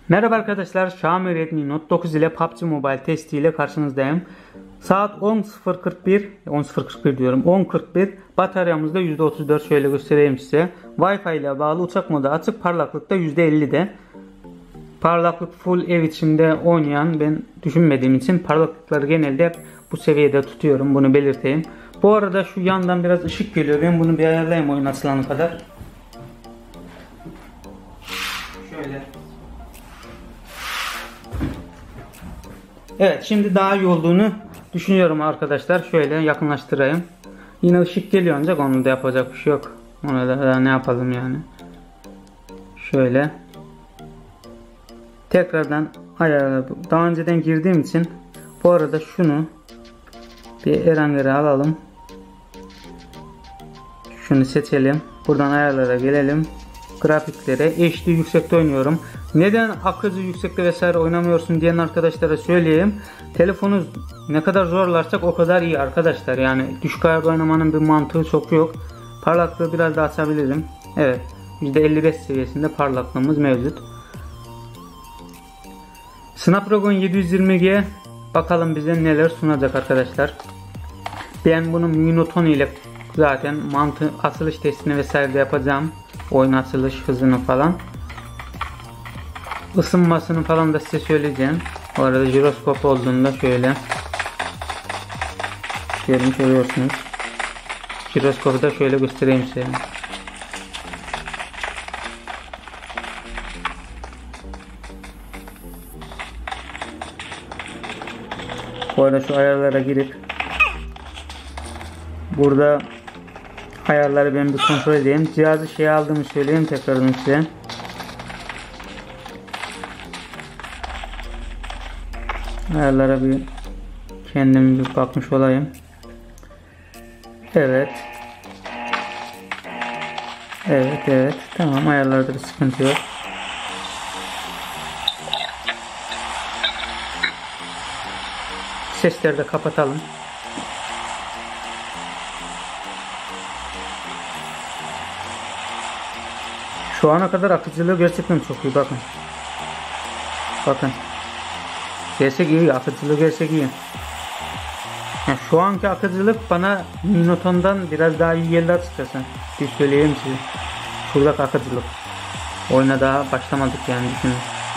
Merhaba arkadaşlar, Xiaomi Redmi Note 9 ile PUBG Mobile testi ile karşınızdayım. Saat 10.41 diyorum, 10.41, bataryamızda %34, şöyle göstereyim size. Wi-Fi ile bağlı, uçak modu açık, parlaklıkta %50'de. Parlaklık full ev içinde oynayan ben düşünmediğim için parlaklıkları genelde hep bu seviyede tutuyorum, bunu belirteyim. Bu arada şu yandan biraz ışık geliyor, ben bunu bir ayarlayayım oyun açılana kadar. Şöyle. Evet, şimdi daha iyi olduğunu düşünüyorum arkadaşlar. Şöyle yakınlaştırayım. Yine ışık geliyor ancak onu da yapacak bir şey yok. Ona da ne yapalım yani. Şöyle. Tekrardan ayarla. Daha önceden girdiğim için bu arada şunu bir Erenler'e alalım. Şunu seçelim. Buradan ayarlara gelelim. Grafiklere HD yüksekte oynuyorum. Neden akıcı yüksekte vesaire oynamıyorsun diyen arkadaşlara söyleyeyim. Telefonunuz ne kadar zorlarsak o kadar iyi arkadaşlar. Yani düşük ayarda oynamanın bir mantığı çok yok. Parlaklığı biraz daha açabilirim. Evet, %55 seviyesinde parlaklığımız mevcut. Snapdragon 720G bakalım bize neler sunacak arkadaşlar. Ben bunu Mi Note 10 ile zaten açılış testini vesaire de yapacağım. Oyun açılış hızını falan. Isınmasını falan da size söyleyeceğim. Bu arada jiroskop olduğunda şöyle görüyorsunuz. Jiroskopu da şöyle göstereyim size. Bu arada şu ayarlara girip burada ayarları ben bir kontrol edeyim. Cihazı aldığımı söyleyeyim tekrardan size. Ayarlara bir kendim bir bakmış olayım. Evet. Tamam, ayarlarda bir sıkıntı yok. Sesleri de kapatalım. Şu ana kadar akıcılığı gerçekten çok iyi, bakın. Bakın. Gerçek iyi, akıcılığı gerçek iyi. Yani şu anki akıcılık bana Mi Note 10'dan biraz daha iyi geldi açıkçası. Bir söyleyeyim size. Şuradaki akıcılık. Oyuna daha başlamadık yani, düşünün.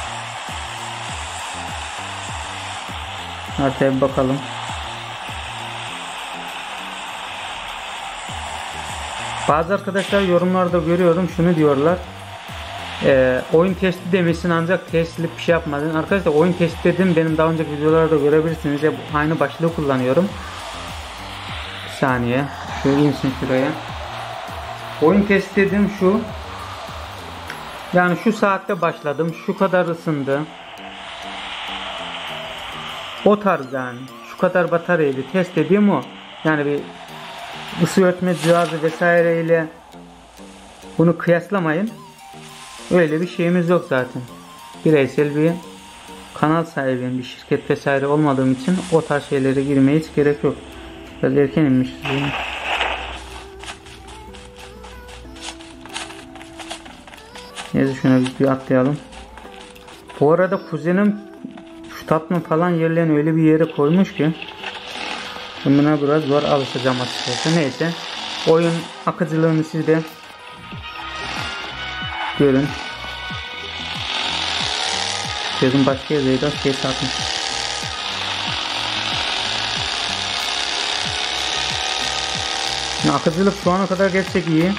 Haritaya bir bakalım. Bazı arkadaşlar yorumlarda görüyorum, şunu diyorlar. Oyun testi demişsin ancak testlik bir şey yapmadın. Arkadaşlar oyun testi dedim, benim daha önceki videolarda görebilirsiniz. Hep aynı başlığı kullanıyorum. Bir saniye. Şu insin şuraya. Oyun testi dedim şu. Yani şu saatte başladım. Şu kadar ısındı. O tarz yani. Şu kadar bataryaydı. Test dediğim o. Yani bir ısı ölçme cihazı vesaireyle bunu kıyaslamayın. Öyle bir şeyimiz yok zaten. Bireysel bir kanal sahibiyim, bir şirket vesaire olmadığım için o tarz şeylere girmeye hiç gerek yok. Biraz erken inmiş. Neyse, şuna bir atlayalım. Bu arada kuzenim şu tatmin falan yerlerini öyle bir yere koymuş ki buna biraz zor alışacağım açıkçası. Neyse, oyun akıcılığını siz de görün. Gözüm başka yerdeydi, takmış. Akıcılık şu ana kadar gerçek iyi.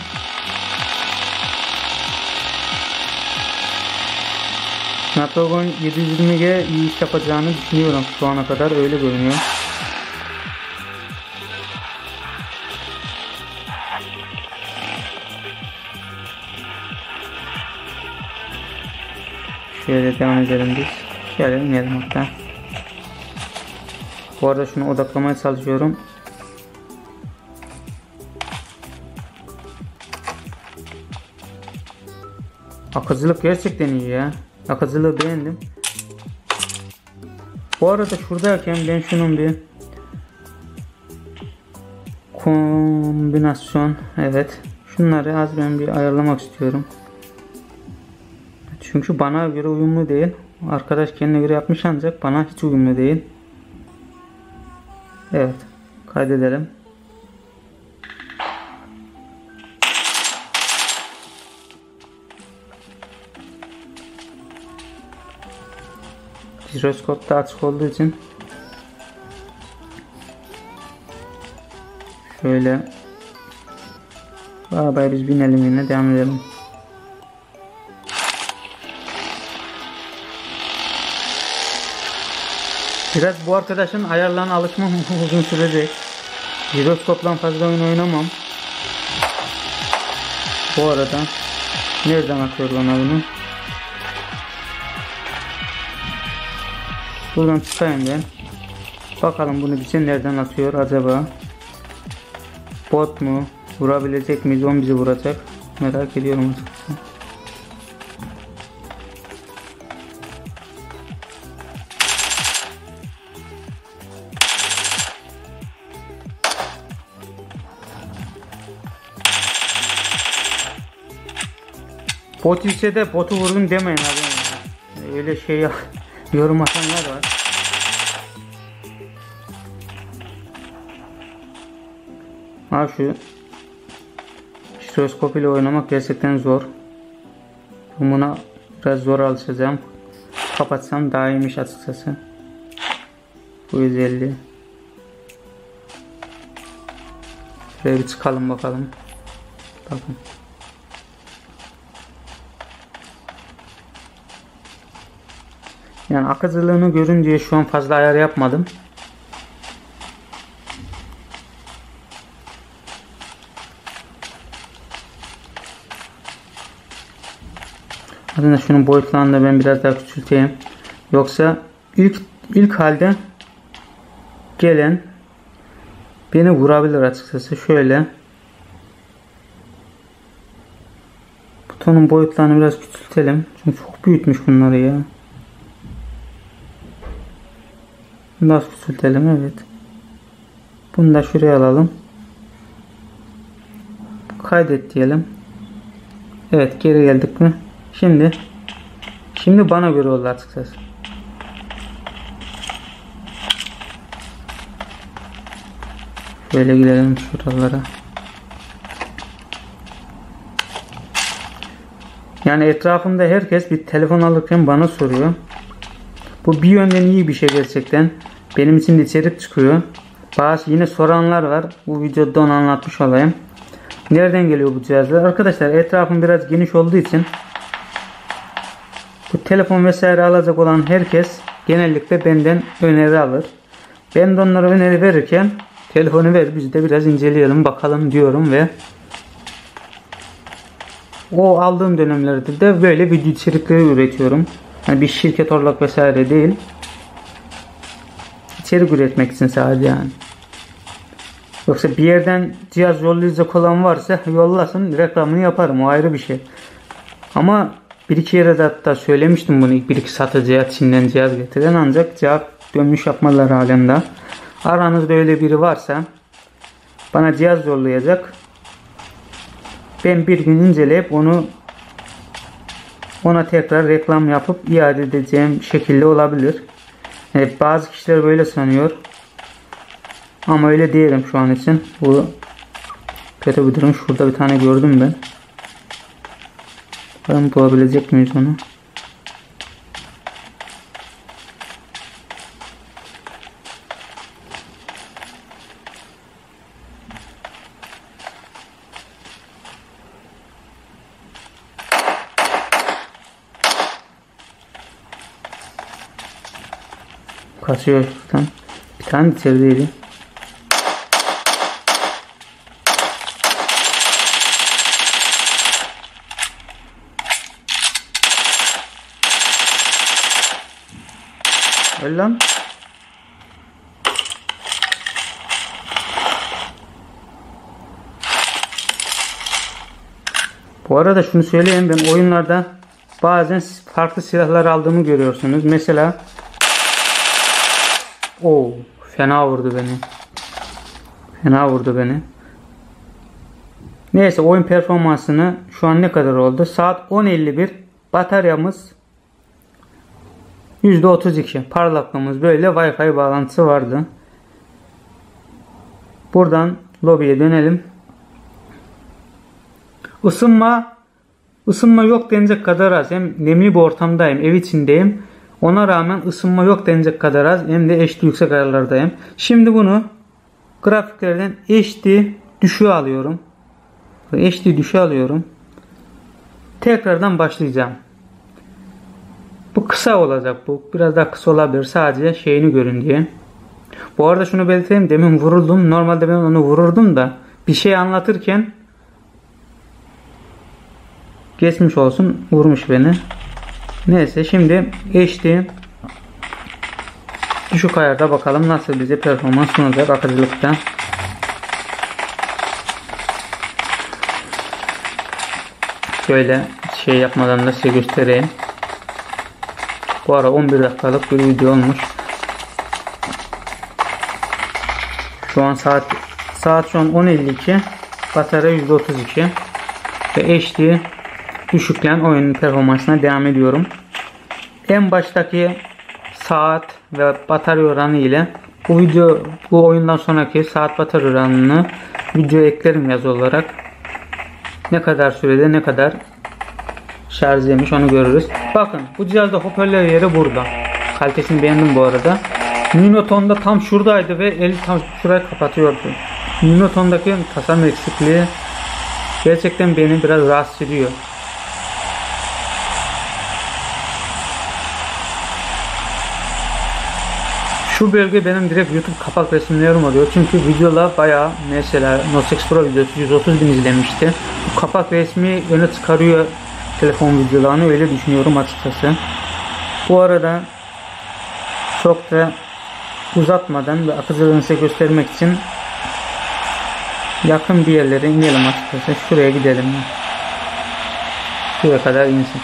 Snapdragon 720G iyi iş yapacağını düşünüyorum, şu ana kadar öyle görünüyor. Şöyle devam edelim biz. Şöyle inelim hatta. Bu arada şunu odaklamaya çalışıyorum. Akıcılık gerçekten iyi ya. Akıcılığı beğendim. Bu arada şuradayken ben şunun bir kombinasyon, evet, şunları az ben bir ayarlamak istiyorum. Çünkü bana göre uyumlu değil. Arkadaş kendine göre yapmış ancak bana hiç uyumlu değil. Evet. Kaydedelim. Jiroskop da açık olduğu için şöyle arabaya biz binelim, yine devam edelim. Biraz bu arkadaşın ayarlarına alışmam uzun sürecek. Jiroskopla fazla oyun oynamam. Bu arada nereden atıyor bana bunu? Buradan çıkayım ben. Bakalım bunu bize nereden atıyor acaba? Bot mu? Vurabilecek miyiz? O bizi vuracak. Merak ediyorum açıkçası. Bot ise de botu vurun demeyin abi. Öyle şey yorum atanlar var. Ha şu jiroskop ile oynamak gerçekten zor. Buna biraz zor alışacağım. Kapatsam daha iyiymiş açıkçası. Bu 150. Şöyle bir çıkalım bakalım. Bakın. Yani akıcılığını görün diye şu an fazla ayar yapmadım. Aslında şunun boyutlarını da ben biraz daha küçülteyim. Yoksa ilk halde gelen beni vurabilir açıkçası. Şöyle butonun boyutlarını biraz küçültelim. Çünkü çok büyütmüş bunları ya. Biraz küçültelim, evet. Bunu da şuraya alalım. Kaydet diyelim. Evet, geri geldik mi? Şimdi bana göre oldu açıkçası. Böyle gidelim şuralara. Yani etrafımda herkes bir telefon alırken bana soruyor. Bu bir yönden iyi bir şey gerçekten. Benim için de içerik çıkıyor. Bazı yine soranlar var. Bu videoda onu anlatmış olayım. Nereden geliyor bu cihazlar? Arkadaşlar etrafım biraz geniş olduğu için bu telefon vesaire alacak olan herkes genellikle benden öneri alır. Ben de onlara öneri verirken telefonu ver biz de biraz inceleyelim bakalım diyorum ve o aldığım dönemlerde de böyle video içerikleri üretiyorum. Yani bir şirket olarak vesaire değil. İçerik üretmek için sadece yani. Yoksa bir yerden cihaz yollayacak olan varsa yollasın, reklamını yaparım, o ayrı bir şey. Ama bir iki yere de hatta söylemiştim bunu, bir iki satıcıya Çin'den cihaz getiren, ancak cevap dönmüş yapmadılar halen daha. Aranızda öyle biri varsa bana cihaz yollayacak. Ben bir gün inceleyip ona tekrar reklam yapıp iade edeceğim şekilde olabilir. Evet, bazı kişiler böyle sanıyor. Ama öyle değilim şu an için. Bu kötü bir durum. Şurada bir tane gördüm ben. Bakalım bulabilecek miyiz onu? Kaçıyor şuradan. Bir tane içerideydi. Öyle lan. Bu arada şunu söyleyeyim, ben oyunlarda bazen farklı silahlar aldığımı görüyorsunuz. Mesela fena vurdu beni. Fena vurdu beni. Neyse, oyun performansını şu an ne kadar oldu? Saat 10:51. Bataryamız %32. Parlaklığımız böyle. Wi-Fi bağlantısı vardı. Buradan lobiye dönelim. Isınma yok denecek kadar az. Hem nemli bir ortamdayım. Ev içindeyim. Ona rağmen ısınma yok denecek kadar az. Hem de HD yüksek ayarlardayım. Şimdi bunu grafiklerden HD düşüğe alıyorum. HD düşüğe alıyorum. Tekrardan başlayacağım. Bu kısa olacak bu. Biraz daha kısa olabilir. Sadece şeyini görün diye. Bu arada şunu belirteyim. Demin vuruldum. Normalde ben onu vururdum da bir şey anlatırken geçmiş olsun. Vurmuş beni. Neyse şimdi HD düşük ayarda bakalım nasıl bize performans sunacak akıcılıkta. Şöyle şey yapmadan da size göstereyim. Bu ara 11 dakikalık bir video olmuş. Şu an saat şu an 10.52. Batarya %32 ve HD düşüklen oyunun performansına devam ediyorum. En baştaki saat ve batarya oranı ile bu oyundan sonraki saat batarya oranını video eklerim yazı olarak. Ne kadar sürede ne kadar şarj yemiş onu görürüz. Bakın bu cihazda hoparlör yeri burada. Kalitesini beğendim bu arada. Minoton'da tam şuradaydı ve eli tam şurayı kapatıyordu. Minoton'daki tasarım eksikliği gerçekten beni biraz rahatsız ediyor. Şu bölge benim direkt YouTube kapak resimlerim oluyor. Çünkü videolar bayağı, mesela Note 8 Pro videosu 130 bin izlenmişti. Bu kapak resmi öne çıkarıyor telefon videolarını, öyle düşünüyorum açıkçası. Bu arada çok da uzatmadan ve akıcılığını size göstermek için yakın bir yerlere inelim açıkçası. Şuraya gidelim. Şuraya kadar insin.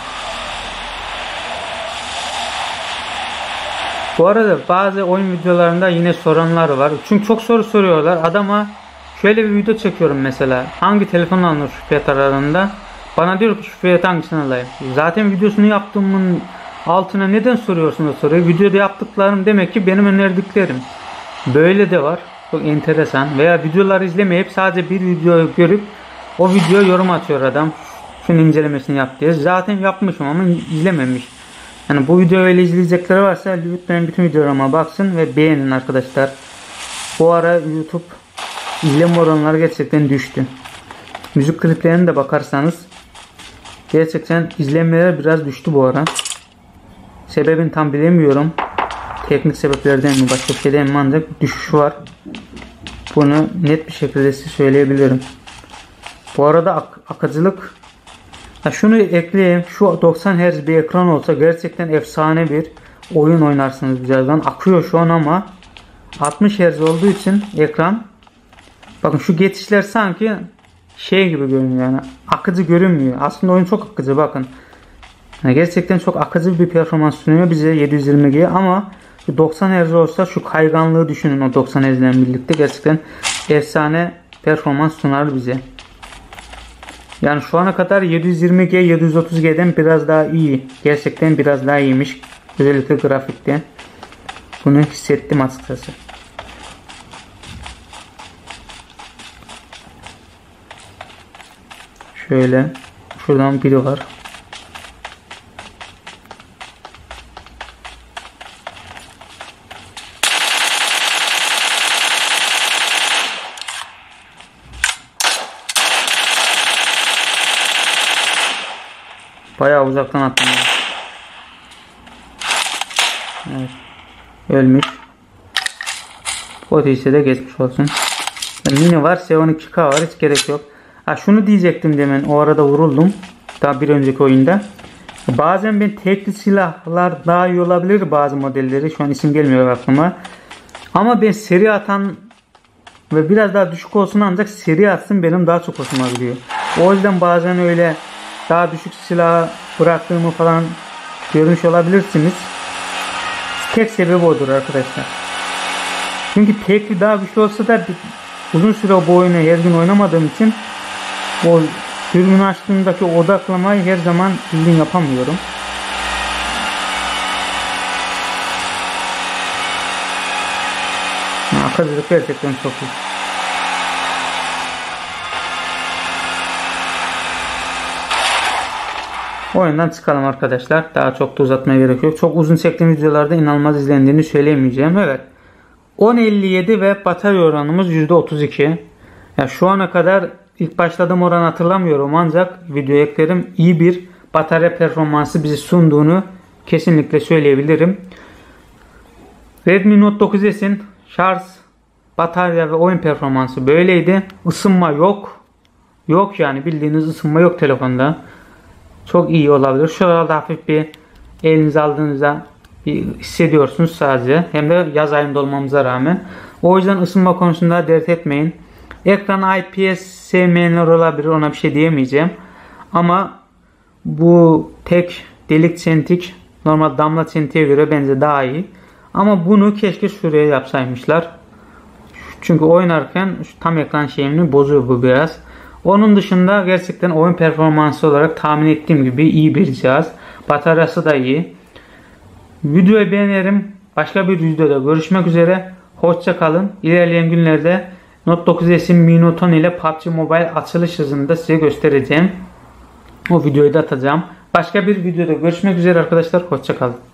Bu arada bazı oyun videolarında yine soranlar var. Çünkü çok soru soruyorlar. Adama şöyle bir video çekiyorum mesela. Hangi telefon alınır şu fiyat aralığında? Bana diyor ki şu fiyat hangisini alayım? Zaten videosunu yaptığımın altına neden soruyorsunuz soruyu? Videoda yaptıklarım demek ki benim önerdiklerim. Böyle de var. Çok enteresan. Veya videoları izlemeyip sadece bir video görüp o videoya yorum atıyor adam. Şunun incelemesini yap diye. Zaten yapmışım ama izlememiş. Yani bu videoyu öyle izleyecekleri varsa lütfen bütün videolarıma baksın ve beğenin arkadaşlar. Bu ara YouTube izleme oranları gerçekten düştü. Müzik kliplerine de bakarsanız gerçekten izlenmeler biraz düştü bu ara. Sebebini tam bilemiyorum. Teknik sebeplerden mi başka bir şeyden mi, ancak düşüş var. Bunu net bir şekilde size söyleyebilirim. Bu arada akıcılık, şunu ekleyeyim. Şu 90 Hz bir ekran olsa gerçekten efsane bir oyun oynarsınız birazdan. Akıyor şu an ama 60 Hz olduğu için ekran, bakın şu geçişler sanki şey gibi görünüyor, yani akıcı görünmüyor. Aslında oyun çok akıcı, bakın. Yani gerçekten çok akıcı bir performans sunuyor bize 720G ama 90 Hz olsa şu kayganlığı düşünün, o 90 Hz ile birlikte gerçekten efsane performans sunar bize. Yani şu ana kadar 720G 730G'den biraz daha iyi. Gerçekten biraz daha iyiymiş. Özellikle grafikte. Bunu hissettim açıkçası. Şöyle. Şuradan biri var. Bayağı uzaktan attım. Evet. Ölmüş. O değilse de geçmiş olsun. Mini var, S12K var, hiç gerek yok. Şunu diyecektim demin, o arada vuruldum. Daha bir önceki oyunda. Bazen ben tekli silahlar daha iyi olabilir, bazı modelleri. Şu an isim gelmiyor aklıma. Ama ben seri atan ve biraz daha düşük olsun, ancak seri atsın benim daha çok hoşuma gidiyor. O yüzden bazen öyle daha düşük silah bıraktığımı falan görmüş olabilirsiniz. Tek sebebi odur arkadaşlar. Çünkü tekli daha güçlü olsa da uzun süre bu oyunu her gün oynamadığım için o Dürbünü açtığımdaki odaklamayı her zaman düzgün yapamıyorum. Arkadaşlar gerçekten çok iyi. Oyundan çıkalım arkadaşlar. Daha çok da uzatmaya gerek yok. Çok uzun çektiğim videolarda inanılmaz izlendiğini söyleyemeyeceğim. Evet. 10.57 ve batarya oranımız %32. Ya şu ana kadar ilk başladığım oranı hatırlamıyorum ancak video eklerim iyi bir batarya performansı bizi sunduğunu kesinlikle söyleyebilirim. Redmi Note 9s'in şarj, batarya ve oyun performansı böyleydi. Isınma yok. Yok yani bildiğiniz ısınma yok telefonda. Çok iyi olabilir. Şurada hafif bir elinize aldığınızda hissediyorsunuz sadece. Hem de yaz ayında olmamıza rağmen. O yüzden ısınma konusunda dert etmeyin. Ekran IPS sevmeyenler olabilir. Ona bir şey diyemeyeceğim. Ama bu tek delik çentik normal damla çentiğe göre bence daha iyi. Ama bunu keşke şuraya yapsaymışlar. Çünkü oynarken tam ekran şeyini bozuyor bu biraz. Onun dışında gerçekten oyun performansı olarak tahmin ettiğim gibi iyi bir cihaz. Bataryası da iyi. Videoyu beğenirim. Başka bir videoda görüşmek üzere. Hoşça kalın. İlerleyen günlerde Note 9s'in Mi Note 10 ile PUBG Mobile açılış hızını da size göstereceğim. O videoyu da atacağım. Başka bir videoda görüşmek üzere arkadaşlar. Hoşça kalın.